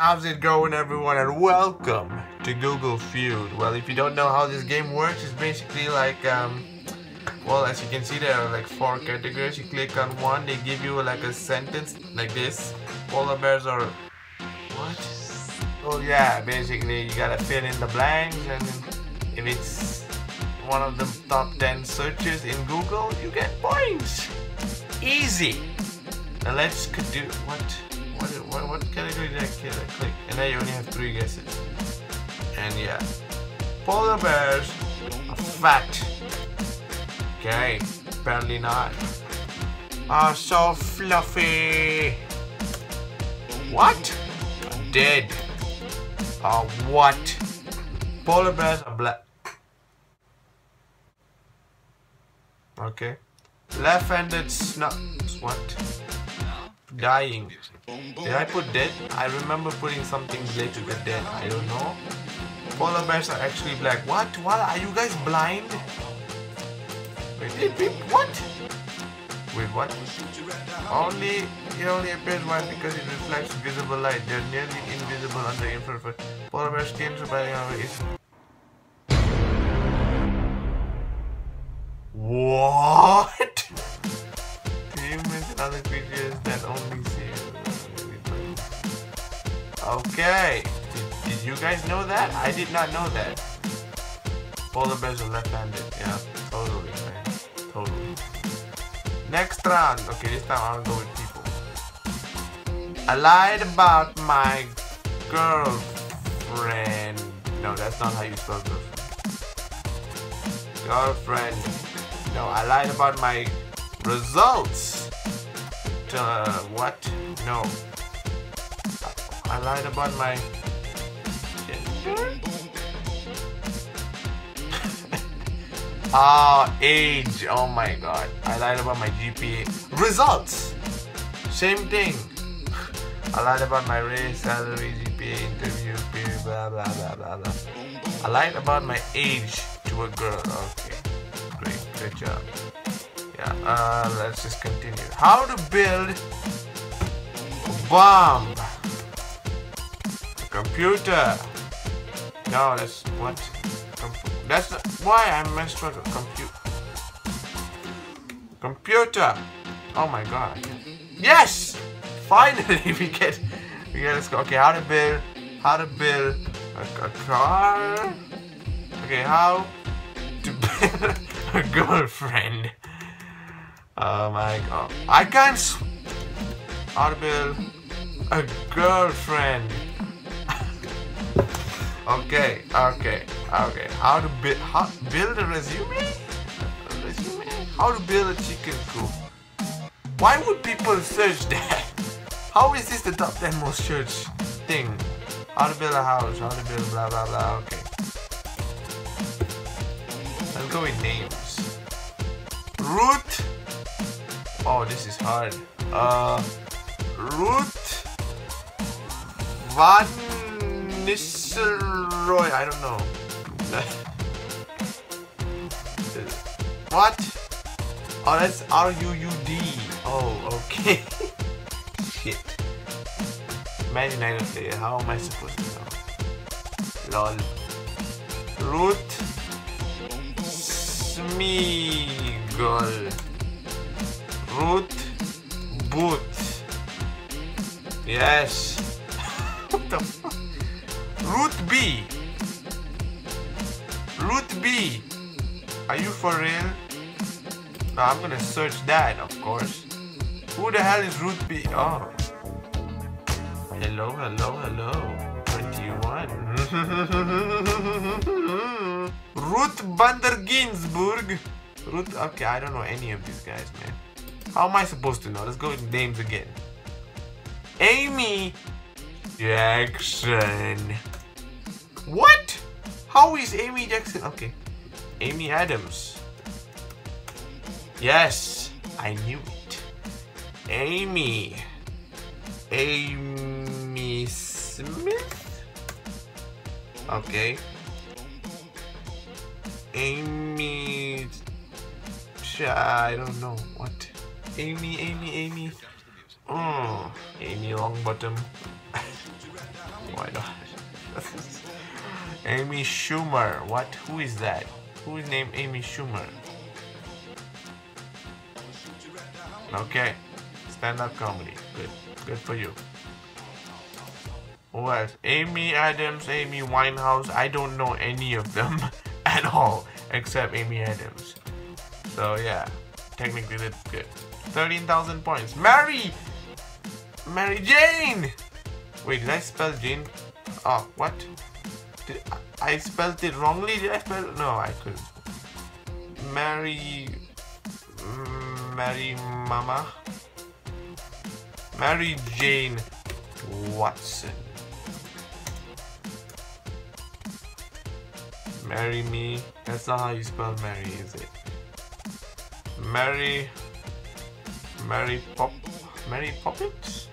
How's it going, everyone, and welcome to Google Feud. Well, if you don't know how this game works, it's basically like well, as you can see, there are like 4 categories. You click on one, they give you like a sentence like this. Polar bears are what? Oh yeah, basically you gotta fill in the blanks, and if it's one of the top 10 searches in Google, you get points. Easy. Now let's do what category did I click? And now you only have 3 guesses. And yeah, polar bears are fat. Okay, apparently not. Are so fluffy. What? Dead. What? Polar bears are black. Okay. Left-handed what? Dying. Did I put dead? I remember putting something dead to get dead. I don't know. Polar bears are actually black. What? What? Are you guys blind? Wait, what? Wait, what? It only appears white because it reflects visible light. They're nearly invisible under infrared. Polar bears skin surviving is. What? Humans and other creatures that only see. Okay. Did you guys know that? I did not know that. Polar bears are left-handed. Yeah, totally, man. Totally. Next round. Okay, this time I'll go with people. I lied about my girlfriend. No, that's not how you spell girlfriend. Girlfriend. No, I lied about my results. What? No. I lied about my gender? Age. Oh my god. I lied about my GPA. Results. Same thing. I lied about my race, salary, GPA, interview, period, blah blah blah blah blah. I lied about my age to a girl. Okay. Great. Good job. Yeah. Let's just continue. How to build a bomb. A computer. No, that's what? That's not, why I messed with a computer. Oh my god. Yes! Finally we get let's go. Okay, how to build a car. Okay, how to build a girlfriend. Oh my god. I can't how to build a girlfriend. Okay. How to build a resume? How to build a chicken coop? Why would people search that? How is this the top 10 most searched thing? How to build a house? How to build blah blah blah? Okay. Let's go with names. Ruth. Oh, this is hard. Ruth Van Nistelrooy, I don't know. What? Oh, that's R-U-U-D. Oh, okay. Shit. Man United player. How am I supposed to know? Lol. Ruth Smeagol. Ruth Booth. Yes. What the fuck? Ruth B. Ruth B. Are you for real? No, I'm gonna search that, of course. Who the hell is Ruth B? Oh. Hello. 21. Ruth Bader Ginsburg. Ruth. Okay, I don't know any of these guys, man. How am I supposed to know? Let's go with names again. Amy Jackson. What? How is Amy Jackson? Okay. Amy Adams. Yes, I knew it. Amy Smith. Okay. Amy. I don't know what. Amy. Oh, Amy Longbottom. Amy Schumer. What? Who is that? Who is named Amy Schumer? Okay. Stand-up comedy. Good. Good for you. Who else? Amy Adams, Amy Winehouse. I don't know any of them at all except Amy Adams. So yeah, technically that's good. 13,000 points. Mary Jane. Wait, did I spell Jane? Oh, what? Did I spelled it wrongly? Did I spell it? No, I couldn't. Mary Mama. Mary Jane Watson. Marry me. That's not how you spell Mary, is it? Mary Poppins?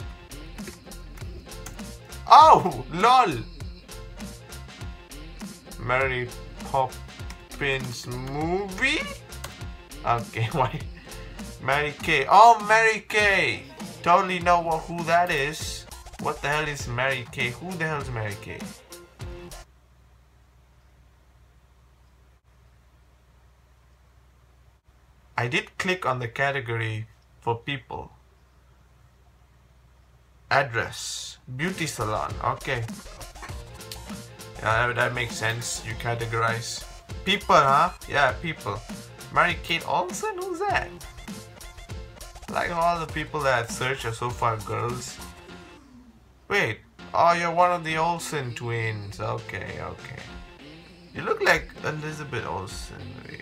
Oh, lol. Mary Poppins movie? Okay, why? Mary Kay. Oh, Mary Kay. Totally know who that is. What the hell is Mary Kay? Who the hell is Mary Kay? I did click on the category for people. Address. Beauty salon. Okay. Yeah, that makes sense. You categorize. People, huh? Yeah, people. Mary-Kate Olsen? Who's that? Like all the people that I've searched are so far girls. Wait. Oh, you're one of the Olsen twins. Okay, okay. You look like Elizabeth Olsen.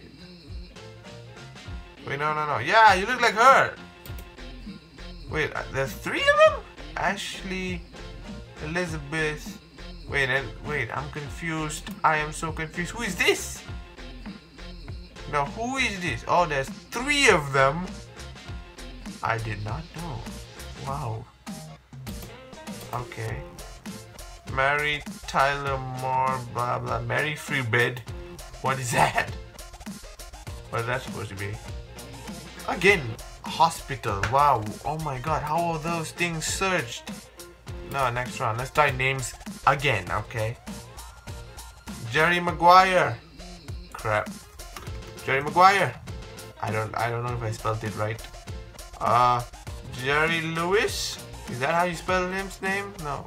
Wait, no. Yeah, you look like her. Wait, there's 3 of them? Ashley, Elizabeth. Wait, I'm confused. I am so confused. Who is this? No, who is this? Oh, there's 3 of them. I did not know. Wow. Okay. Mary Tyler Moore, blah blah. Mary Freebed. What is that? What is that supposed to be? Again, hospital. Wow. Oh my god, how are those things searched? No, next round. Let's try names again, okay? Jerry Maguire. Crap. Jerry Maguire. I don't know if I spelled it right. Jerry Lewis. Is that how you spell his name? No.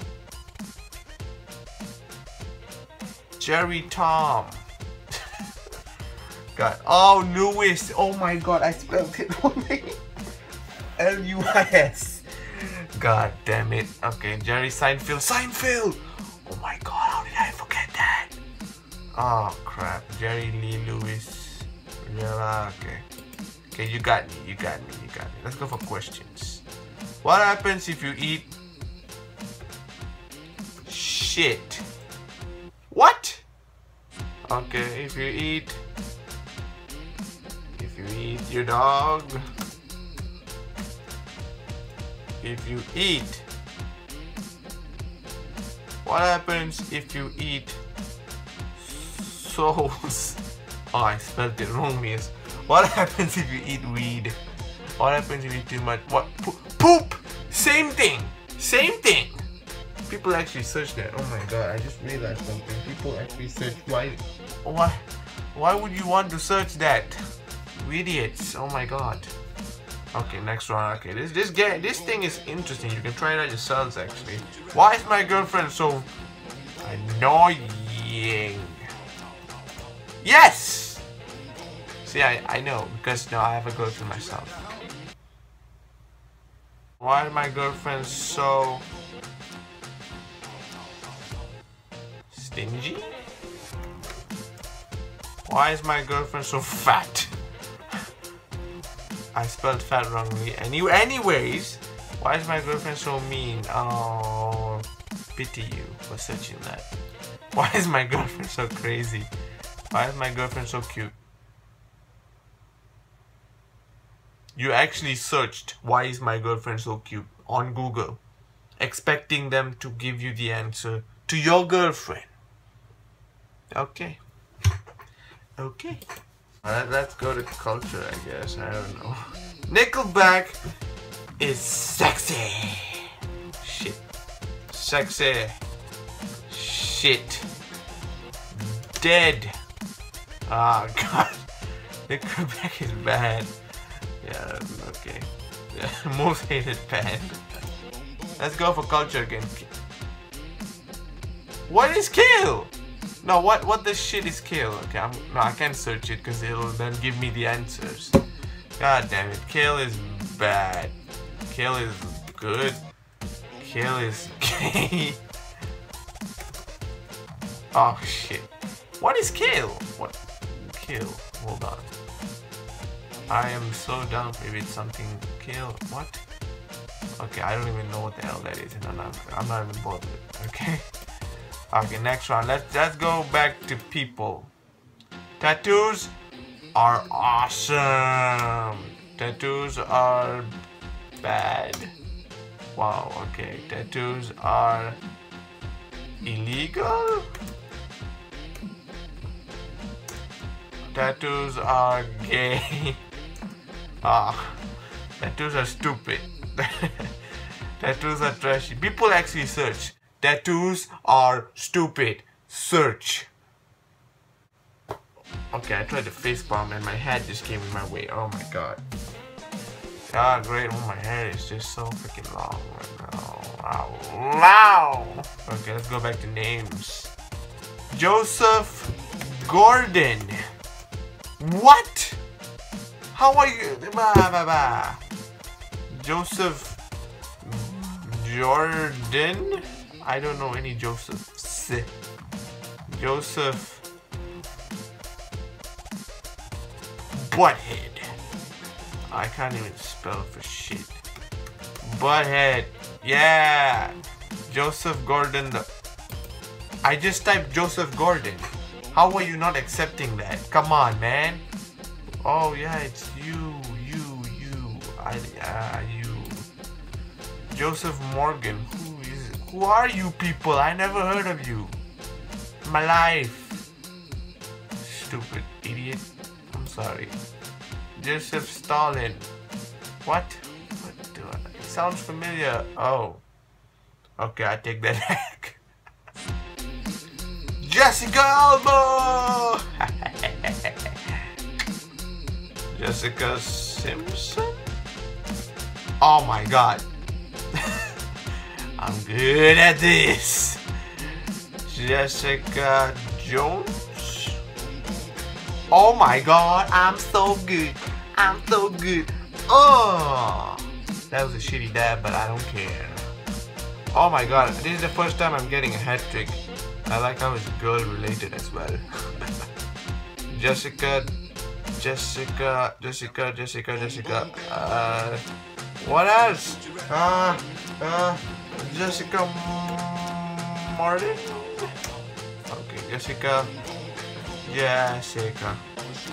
Jerry Tom. God. Oh, Lewis. Oh my god, I spelled it wrongly. L-U-I-S. God damn it. Okay, Jerry Seinfeld. Seinfeld! Oh my god, how did I forget that? Oh crap. Jerry Lee Lewis. Yeah, okay. Okay, you got me. Let's go for questions. What happens if you eat shit? What? Okay, if you eat your dog. If you eat. What happens if you eat souls? Oh, I spelled it wrong, miss. What happens if you eat weed? What happens if you eat too much? What? Poop! Same thing! Same thing! People actually search that. Oh my god, I just realized something. People actually search why would you want to search that? You idiots. Oh my god. Okay, next round. Okay, this thing is interesting. You can try it out yourselves actually. Why is my girlfriend so annoying? Yes! See, I know, because now I have a girlfriend myself. Why is my girlfriend so stingy? Why is my girlfriend so fat? I spelled fat wrongly. Anyways, why is my girlfriend so mean? Oh, pity you for searching that. Why is my girlfriend so crazy? Why is my girlfriend so cute? You actually searched why is my girlfriend so cute on Google, expecting them to give you the answer to your girlfriend. Okay. Okay. Let's go to culture, I guess. I don't know. Nickelback is sexy. Shit. Sexy. Shit. dead. Ah, God. The Quebec is bad. Yeah, okay. Yeah, most hated band. Let's go for culture again. What is kill? No, what the shit is kill? Okay, no, I can't search it because it'll then give me the answers. God damn it, kill is bad. Kill is good. Kill is gay. Oh shit. What is kill? What? Kill. Hold on. I am so dumb if it's something kill. What? Okay, I don't even know what the hell that is, and I'm not even bothered. Okay. Okay, next round. Let's go back to people. Tattoos are awesome. Tattoos are bad. Wow. Okay. Tattoos are illegal. Tattoos are gay. Ah, tattoos are stupid. Tattoos are trashy. People actually search. Tattoos are stupid. Search. Okay, I tried to facepalm and my head just came in my way. Oh my god. Ah, great. Oh, my hair is just so freaking long right now. Wow. Okay, let's go back to names. Joseph Gordon. What? How are you? Joseph Jordan? I don't know any Josephs. Joseph Butthead. I can't even spell for shit. Butthead. Yeah. Joseph Gordon. I just typed Joseph Gordon. How are you not accepting that? Come on, man. Oh yeah, it's you. You. Joseph Morgan. Who are you people? I never heard of you. My life. Stupid idiot. I'm sorry. Joseph Stalin. What? What do I? It sounds familiar. Oh. Okay, I take that back. Jessica Alba! Jessica Simpson? Oh my god. I'm good at this. Jessica Jones? Oh my god, I'm so good. I'm so good. Oh! That was a shitty dab, but I don't care. Oh my god, this is the first time I'm getting a hat trick. I like how it's girl related as well. Jessica. What else? Jessica Martin? Okay, Jessica. Jessica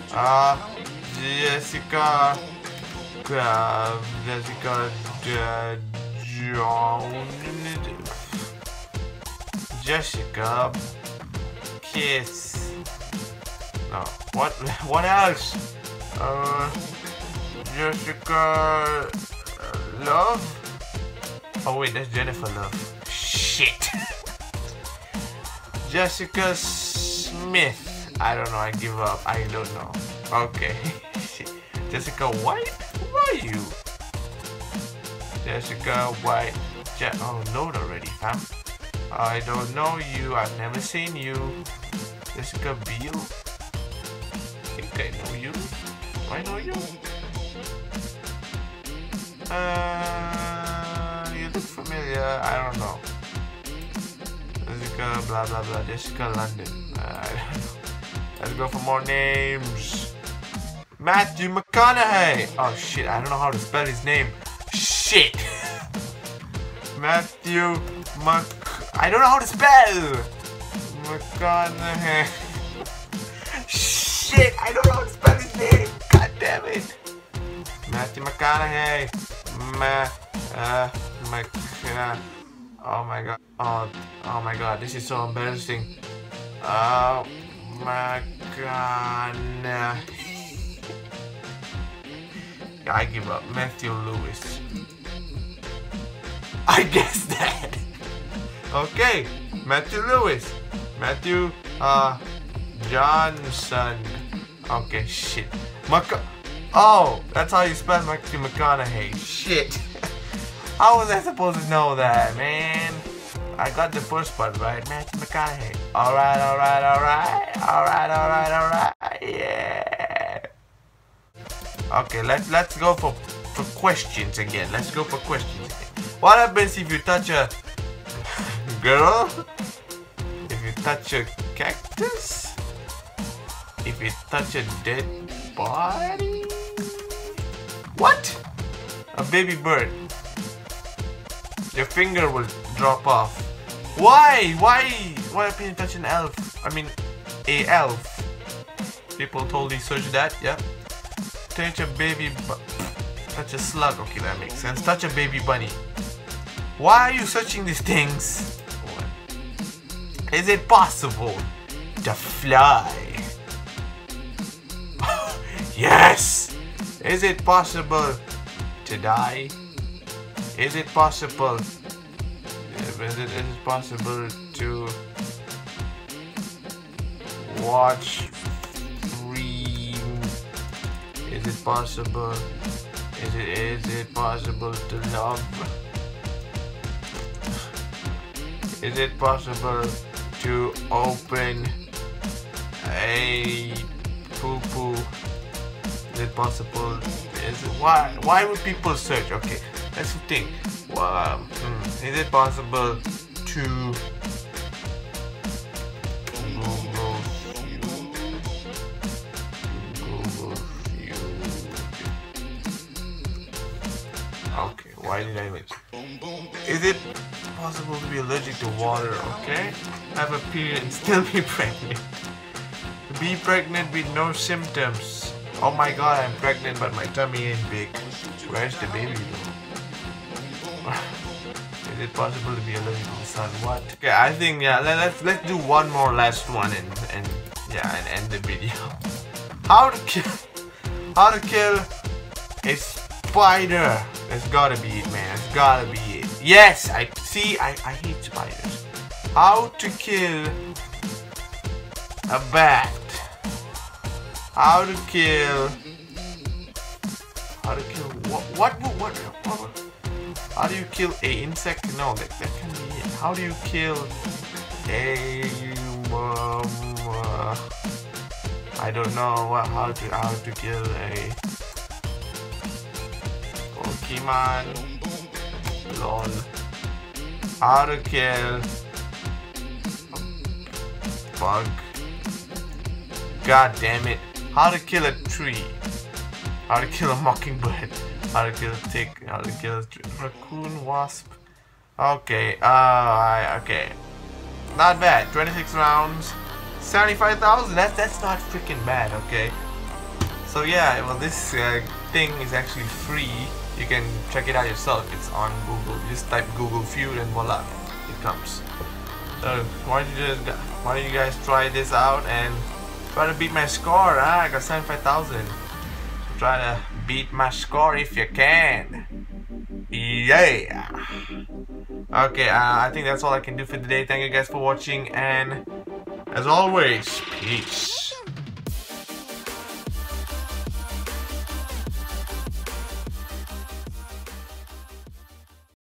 Jessica Kiss. No. What else? Jessica Love? Oh wait, that's Jennifer Love. Shit. Jessica Smith. I don't know, I give up. I don't know. Okay. Jessica White? Who are you? Jessica White. Oh, load already, fam. I don't know you. I've never seen you. Jessica Biel? I think I know you. Do I know you? You look familiar. I don't know. Jessica blah blah blah. Jessica London. I don't know. Let's go for more names. Matthew McConaughey. Oh shit, I don't know how to spell his name. Shit. Matthew I don't know how to spell. McConaughey. Shit, I don't know how to spell his name. God damn it. Matthew McConaughey. Oh my god. Oh my god, this is so embarrassing. Oh my god. I give up. Matthew Lewis. I guess that. Okay, Matthew Lewis. Matthew Johnson. Okay, shit. Oh, that's how you spell Matthew McConaughey. Shit. How was I supposed to know that, man? I got the first part right, Matthew McConaughey. Alright, alright, alright. Alright, alright, alright. Yeah. Okay, let's go for questions again. Let's go for questions again. What happens if you touch a girl? If you touch a cactus? If you touch a dead body? What? A baby bird. Your finger will drop off. Why? Why can you touch an elf? I mean, a elf. People totally search that, yeah. Touch a baby touch a slug. Okay, that makes sense. Touch a baby bunny. Why are you searching these things? Is it possible to fly? Yes! Is it possible to die? Is it possible? Is it possible to watch free? Is it possible? Is it possible to love? Is it possible to open a poo-poo? Is it possible? Is it, why would people search? Okay, let's think. Is it possible to Google feud? Okay, why did I mention? Is it possible to be allergic to water? Okay, have a period and still be pregnant. Be pregnant with no symptoms. Oh my god, I'm pregnant but my tummy ain't big. Where's the baby though? Is it possible to be allergic to the sun? What? Okay, I think yeah, let's do one more last one and end the video. How to kill a spider? It's gotta be it, man. It's gotta be it. Yes, I hate spiders. How to kill a bat? How to kill what? How do you kill a insect? No, that can be it. How do you kill a I don't know how to kill a Pokemon. Lol. How to kill a bug. God damn it. How to kill a tree. How to kill a mockingbird. How to kill a tick. How to kill a raccoon, wasp. Okay, okay. Not bad. 26 rounds. 75,000. That's not freaking bad, okay? So yeah, well this thing is actually free. You can check it out yourself. It's on Google. You just type Google Feud and voila, it comes. So why don't you guys try this out and try to beat my score, huh? I got 75,000. Try to beat my score if you can. Yeah. Okay, I think that's all I can do for today. Thank you guys for watching, and as always, peace.